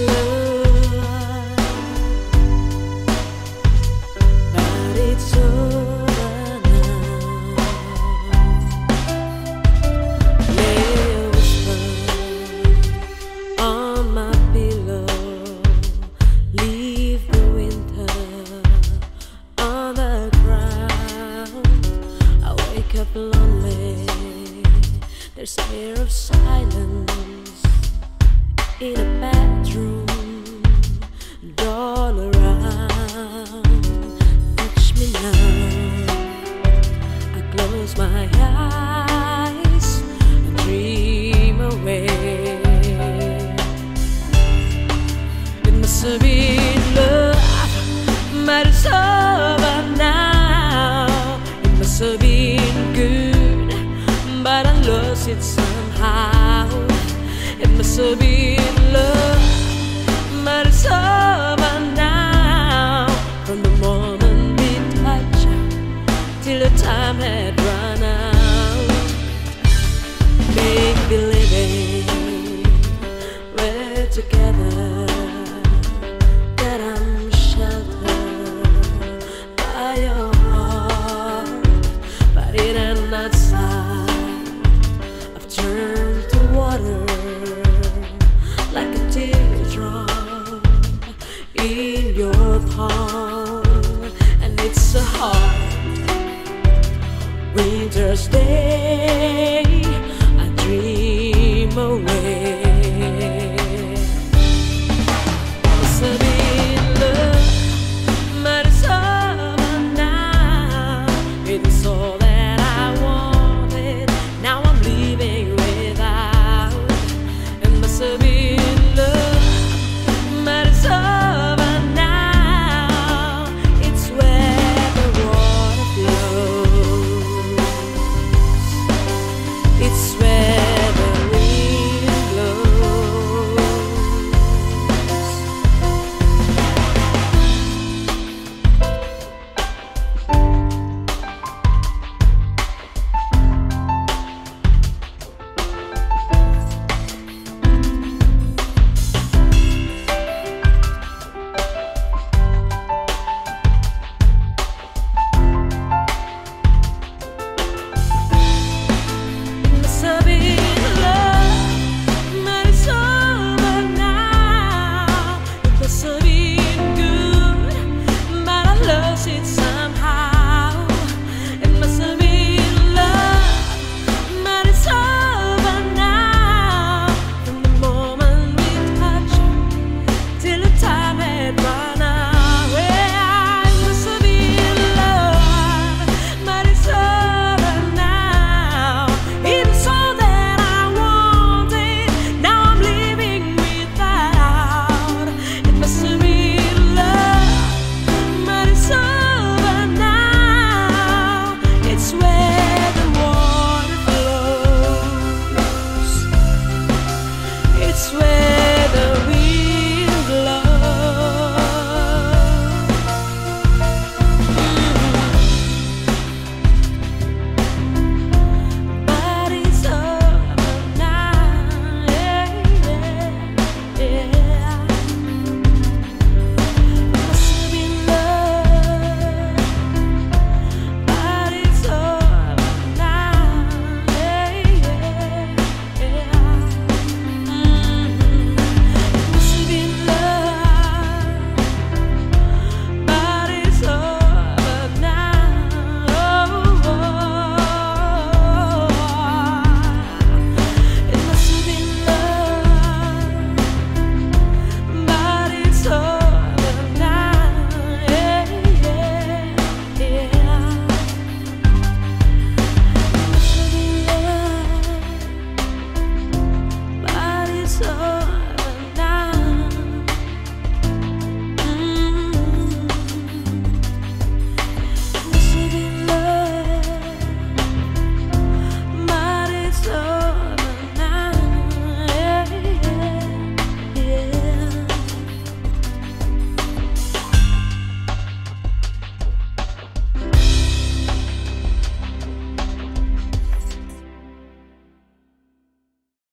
love, but it's over now. Lay a whisper on my pillow, leave the winter on the ground. I wake up lonely, there's an air of silence in a bedroom, all around. Touch me now, I close my eyes and dream away. It must have been love, but it's over now. It must have been good, but I lost it somehow. It must have been love, but it's over now. From the moment we touched till the time had run out. Make believing we're together, that I'm sheltered by your heart, but in and outside I've turned to water, like a teardrop in your palm. And it's a hard winter's day, I dream away.